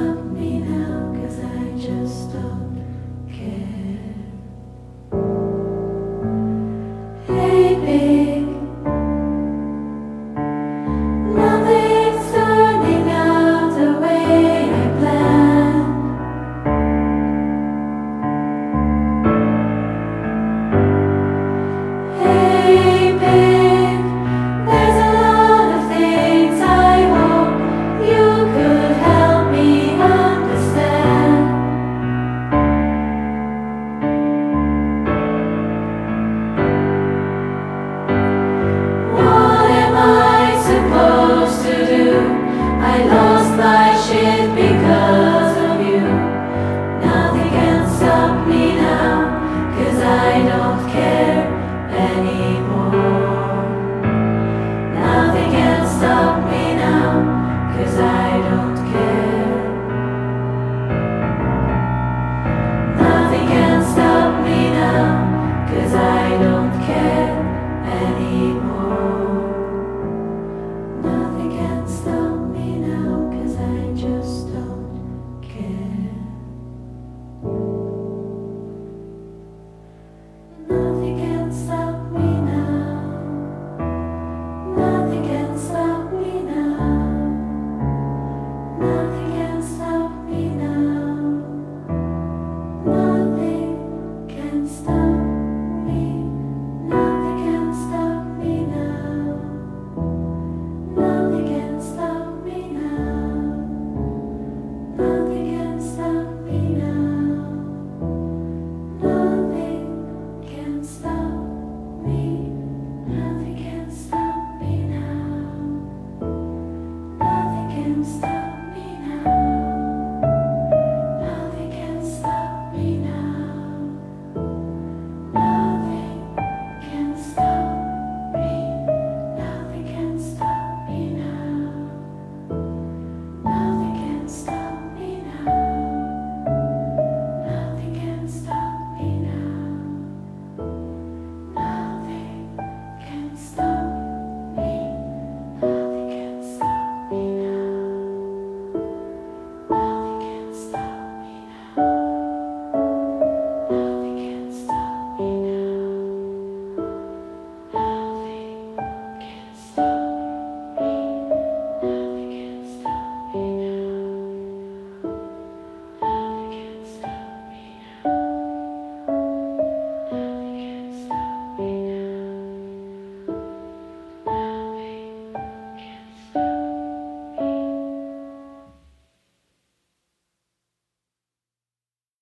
stop me now, 'cause I just don't care. Hey babe, nothing's turning out the way I planned. Hey babe, there's a lot of things I hope you could help me understand. What am I supposed to do? I lost my shit because of you. Nothing can stop me now, 'cause I don't care anymore. Nothing can stop me now, 'cause I don't care. Nothing can stop me now, 'cause I don't care anymore. Nothing can stop me now, 'cause I just don't care. Nothing can stop me now. Nothing can stop me now. Nothing can stop me now. Nothing can stop me. Nothing can stop me now. Nothing can stop me now. Nothing can stop me now. Nothing can stop me. Nothing can stop me now. Nothing can stop